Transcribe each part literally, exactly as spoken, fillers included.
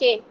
chain.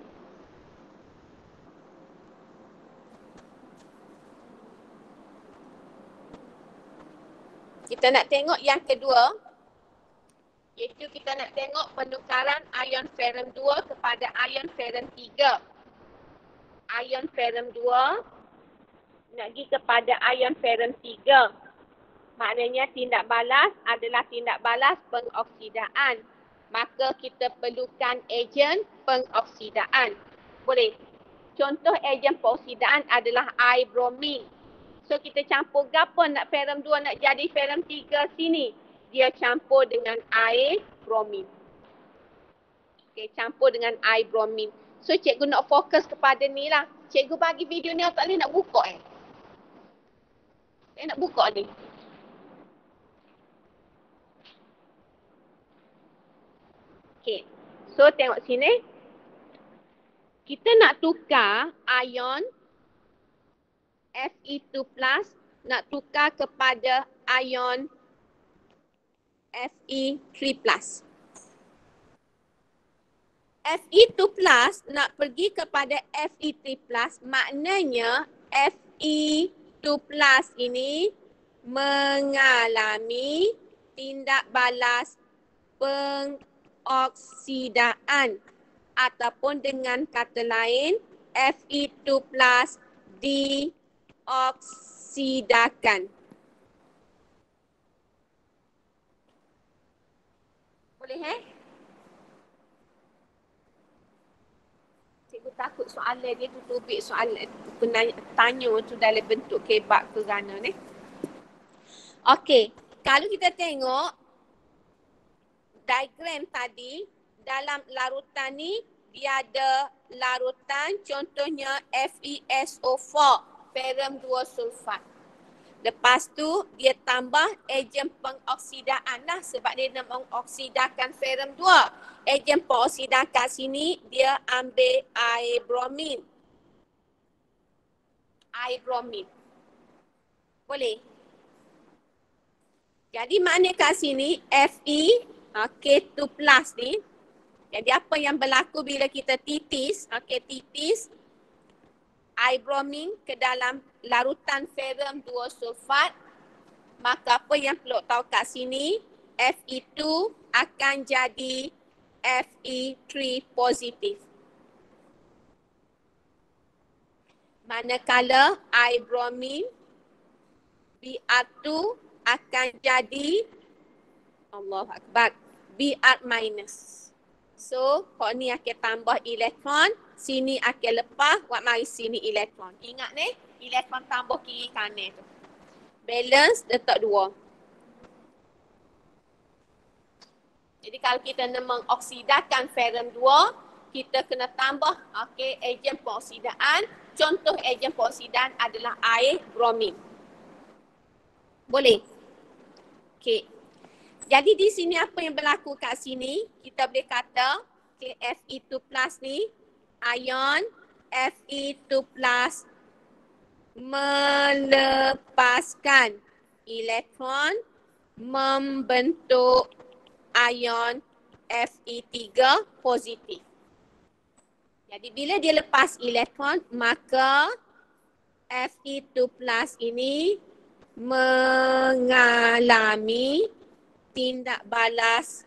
Kita nak tengok yang kedua, iaitu kita nak tengok penukaran ion ferrum dua kepada ion ferrum tiga. Ion ferrum dua nak pergi kepada ion ferrum tiga. Maknanya tindak balas adalah tindak balas pengoksidaan. Maka kita perlukan ejen pengoksidaan. Boleh? Contoh ejen pengoksidaan adalah air bromin. So kita campur gapo nak ferrum dua nak jadi ferrum tiga sini. Dia campur dengan air bromin. Okey, campur dengan air bromin. So cikgu nak fokus kepada ni lah. Cikgu bagi video ni tak boleh nak buka eh. Saya nak buka ni. Okey. So tengok sini. Kita nak tukar ion F E two plus nak tukar kepada ion F E three plus. F E two plus nak pergi kepada F E three plus, maknanya F E two plus ini mengalami tindak balas pengoksidaan, ataupun dengan kata lain F E two plus dioksidakan. Boleh eh? Cikgu takut soalan dia tu tubik soalan penanya, tanya tu dalam bentuk kebab ke gana ni. Okey, kalau kita tengok diagram tadi, dalam larutan ni dia ada larutan contohnya F E S O four, ferrum dua sulfat. Lepas tu dia tambah ejen pengoksidaan lah sebab dia nak mengoksidakan ferrum dua. Ejen pengoksidan kat sini dia ambil air bromin. Air bromin. Boleh? Jadi makna kat sini F E K two plus ni. Jadi apa yang berlaku bila kita titis, okay, titis air bromin ke dalam larutan ferrum dua sulfat, maka apa yang perlu tahu kat sini, F E two akan jadi F E three positif. Manakala air bromin B R two akan jadi Allahu Akbar B R minus. So, kau ni akan tambah elektron, sini akan lepas, buat mari sini elektron. Ingat ni, elektron tambah kiri kanan tu. Balance letak dua. Jadi kalau kita nak mengoksidakan ferrum dua, kita kena tambah okay, ejen pengoksidaan. Contoh ejen pengoksidaan adalah air bromin. Boleh? Okey. Jadi di sini apa yang berlaku kat sini? Kita boleh kata okay, F E two plus ni, ion F E two plus melepaskan elektron membentuk ion F E three positif. Jadi bila dia lepas elektron, maka F E two plus ini mengalami tindak balas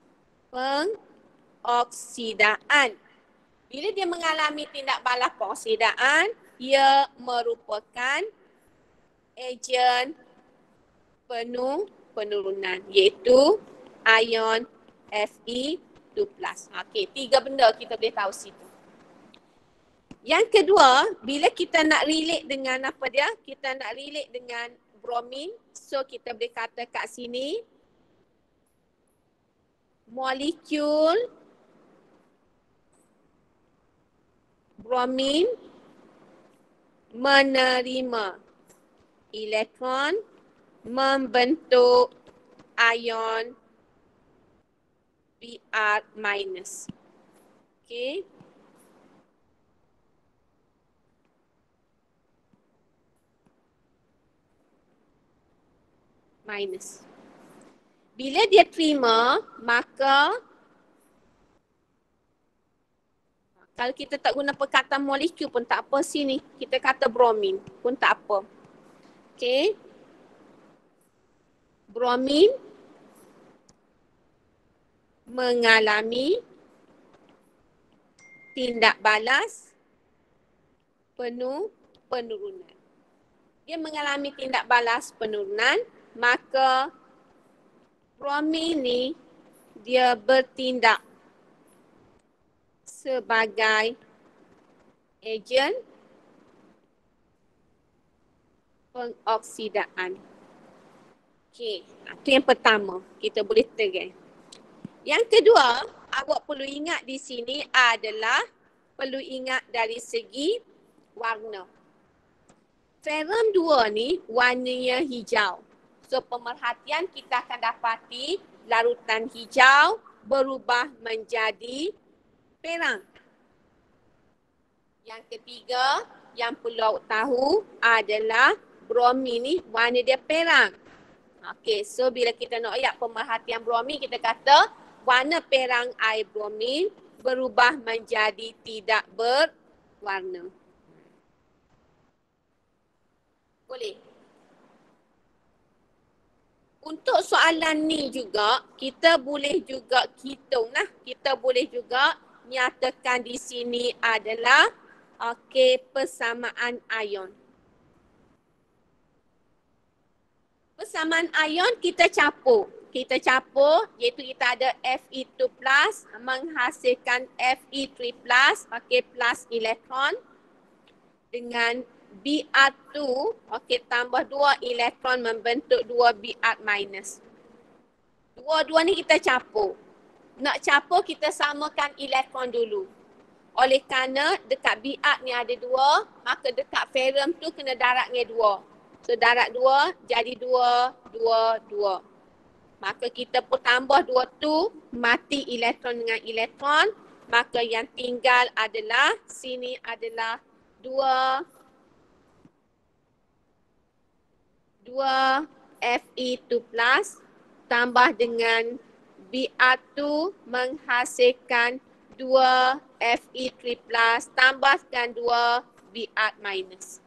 pengoksidaan. Bila dia mengalami tindak balas pengoksidaan, ia merupakan ejen penuh penurunan, iaitu ion F E two plus. Okey, tiga benda kita boleh tahu situ. Yang kedua, bila kita nak relate dengan apa dia? Kita nak relate dengan bromin. So kita boleh kata kat sini molekul bromin menerima elektron membentuk ion B R minus. Okay. Minus. Bila dia terima, maka Kalau kita tak guna perkataan molekul pun tak apa sini. Kita kata bromin pun tak apa. Okey. Bromin mengalami tindak balas penuh penurunan. Dia mengalami tindak balas penurunan, maka bromin ni dia bertindak sebagai ejen pengoksidaan. Okey, itu yang pertama. Kita boleh terang. Yang kedua, awak perlu ingat di sini adalah perlu ingat dari segi warna. Ferrum dua ni warnanya hijau. So pemerhatian kita akan dapati larutan hijau berubah menjadi perang. Yang ketiga yang perlu awak tahu adalah bromin ni warna dia perang. Okey, so bila kita nak ayat pemerhatian bromin, kita kata warna perang air bromin berubah menjadi tidak berwarna. Boleh? Untuk soalan ni juga, kita boleh juga hitung lah. Kita boleh juga nyatakan di sini adalah okey, persamaan ion. Persamaan ion kita campur. Kita campur iaitu kita ada F E two plus menghasilkan F E three plus, okey, plus elektron dengan B R two, okey, tambah dua elektron membentuk dua B R minus. Dua-dua ni kita campur. Nak campur kita samakan elektron dulu. Oleh kerana dekat B R ni ada dua, maka dekat ferrum tu kena daratnya dua. So darat dua jadi dua, dua, dua. Maka kita pun tambah dua tu, mati elektron dengan elektron. Maka yang tinggal adalah, sini adalah dua, dua F E two plus tambah dengan B R two menghasilkan dua F E three plus tambahkan dua B R minus.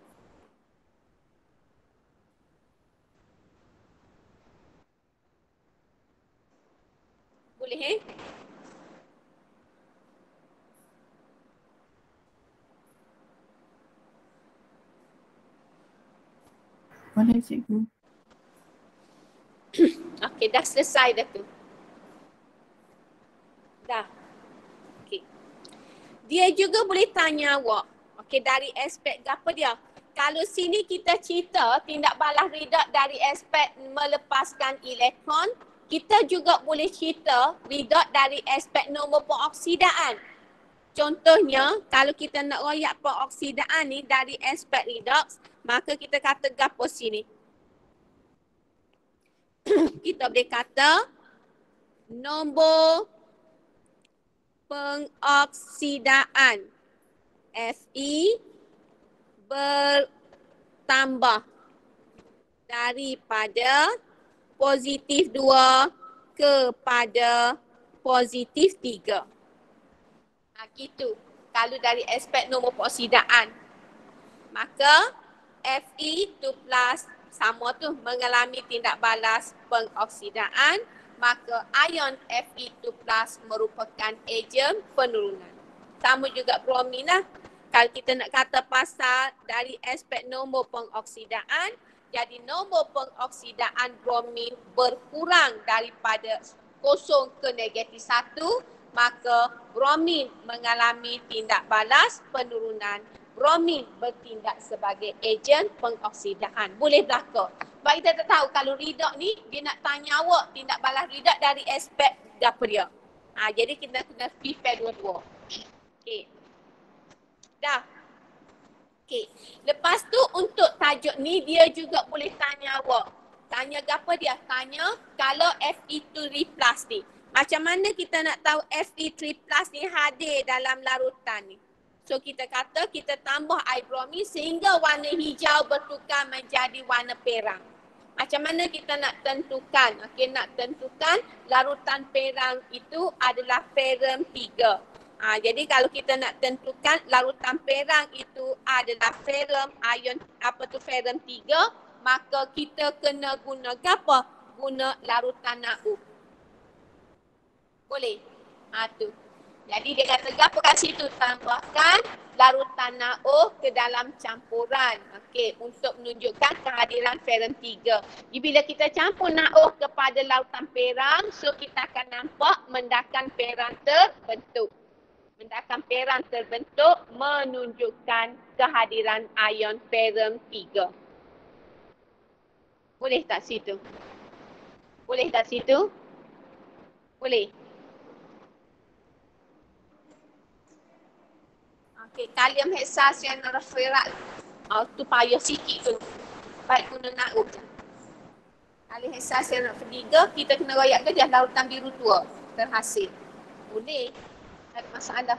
Boleh eh? Boleh cikgu. Okey, dah selesai dah tu. Dah. Okey. Dia juga boleh tanya awak. Okey, dari aspek apa dia? Kalau sini kita cerita tindak balas redox dari aspek melepaskan elektron, kita juga boleh cerita redox dari aspek nombor pengoksidaan. Contohnya, kalau kita nak royak pengoksidaan ni dari aspek redox, maka kita kata gapo sini. Kita boleh kata nombor pengoksidaan Fe bertambah daripada positif dua kepada positif tiga. Ha, gitu. Kalau dari aspek nombor pengoksidaan. Maka Fe two plus sama tu mengalami tindak balas pengoksidaan. Maka ion Fe two plus merupakan ejen penurunan. Sama juga bromin lah. Kalau kita nak kata pasal dari aspek nombor pengoksidaan, jadi nombor pengoksidaan bromin berkurang daripada kosong ke negatif satu, maka bromin mengalami tindak balas penurunan. Bromin bertindak sebagai ejen pengoksidaan. Boleh berlaku. Sebab kita tak tahu kalau redox ni, dia nak tanya awak tindak balas redox dari aspek apa dia. Ha, jadi kita kena prepare dua-dua. Okey. Dah. Okey. Lepas tu untuk tajuk ni dia juga boleh tanya awak. Tanya apa dia? Tanya kalau Fe three plus ni. Macam mana kita nak tahu Fe three plus ni hadir dalam larutan ni? So kita kata kita tambah air bromin sehingga warna hijau bertukar menjadi warna perang. Macam mana kita nak tentukan? Okey, nak tentukan larutan perang itu adalah ferrum tiga. Ha, jadi kalau kita nak tentukan larutan perang itu adalah ferrum ion apa tu ferrum tiga, maka kita kena guna apa? Guna larutan Na U. Boleh? Ha tu. Jadi dia kata apa kat situ? Tambahkan larutan Na O ke dalam campuran. Okey, untuk menunjukkan kehadiran ferrum tiga. Jadi bila kita campur Na O kepada larutan perang, so kita akan nampak mendakan perang terbentuk. Mendakan perang terbentuk menunjukkan kehadiran ion ferrum tiga. Boleh tak situ? Boleh tak situ? Boleh. Okey, kalium hexacyanuraferat. Oh, tu payah sikit tu. Baik guna Na O je. Kalium hexacyanuraferat tiga, kita kena royak ke dia larutan biru tua terhasil. Boleh. Tak ada masalah.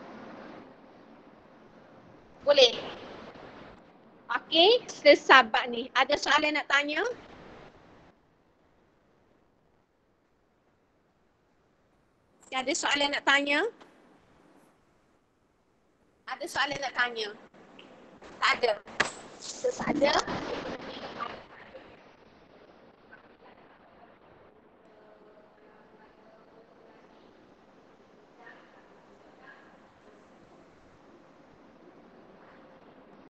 Boleh. Okey, sesabat ni. Ada soalan nak tanya? Ada soalan nak tanya? Ada soalan nak tanya? Tak ada. So, tak ada.